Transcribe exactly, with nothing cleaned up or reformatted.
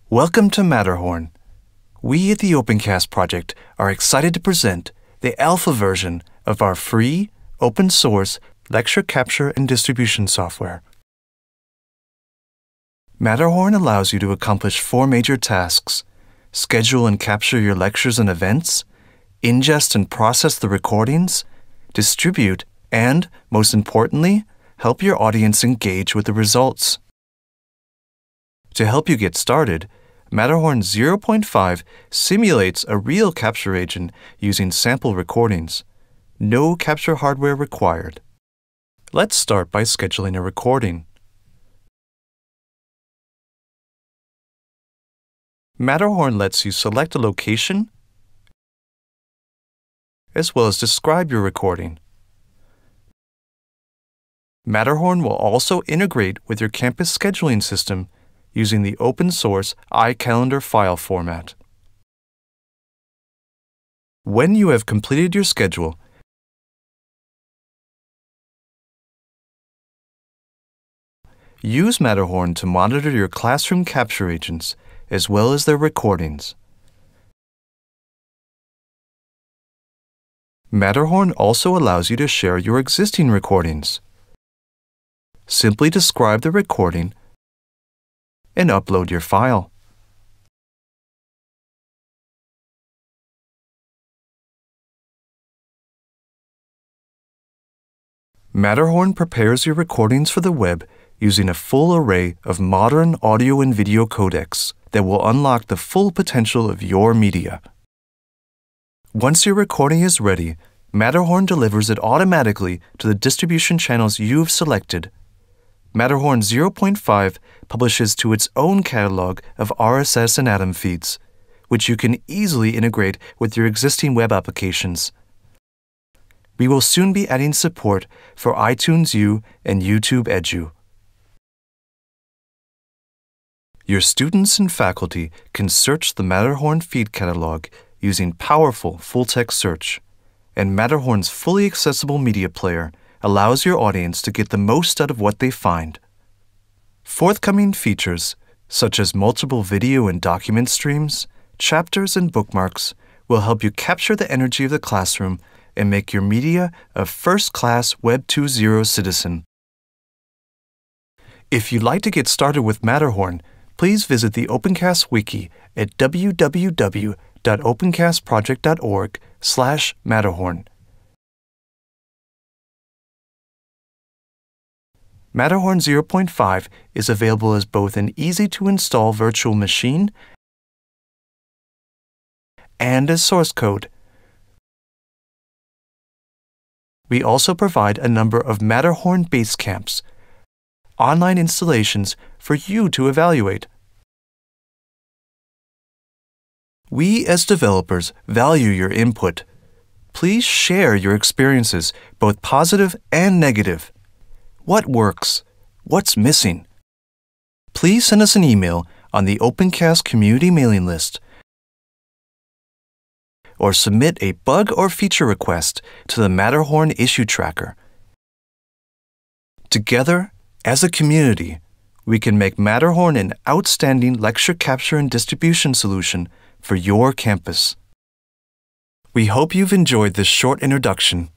Welcome to Matterhorn. We at the Opencast project are excited to present the alpha version of our free, open-source lecture capture and distribution software. Matterhorn allows you to accomplish four major tasks: schedule and capture your lectures and events, ingest and process the recordings, distribute, and, most importantly, help your audience engage with the results. To help you get started, Matterhorn zero point five simulates a real capture agent using sample recordings. No capture hardware required. Let's start by scheduling a recording. Matterhorn lets you select a location as well as describe your recording. Matterhorn will also integrate with your campus scheduling system using the open-source iCalendar file format. When you have completed your schedule, use Matterhorn to monitor your classroom capture agents as well as their recordings. Matterhorn also allows you to share your existing recordings. Simply describe the recording and upload your file. Matterhorn prepares your recordings for the web using a full array of modern audio and video codecs that will unlock the full potential of your media. Once your recording is ready, Matterhorn delivers it automatically to the distribution channels you've selected. Matterhorn zero point five publishes to its own catalog of R S S and Atom feeds, which you can easily integrate with your existing web applications. We will soon be adding support for iTunes U and YouTube Edu. Your students and faculty can search the Matterhorn feed catalog using powerful full-text search, and Matterhorn's fully accessible media player allows your audience to get the most out of what they find. Forthcoming features, such as multiple video and document streams, chapters, and bookmarks, will help you capture the energy of the classroom and make your media a first-class Web two point oh citizen. If you'd like to get started with Matterhorn, please visit the Opencast wiki at w w w dot opencast project dot org slash Matterhorn. Matterhorn zero point five is available as both an easy-to-install virtual machine and as source code. We also provide a number of Matterhorn base camps, online installations for you to evaluate. We as developers value your input. Please share your experiences, both positive and negative. What works? What's missing? Please send us an email on the Opencast community mailing list or submit a bug or feature request to the Matterhorn issue tracker. Together, as a community, we can make Matterhorn an outstanding lecture capture and distribution solution for your campus. We hope you've enjoyed this short introduction.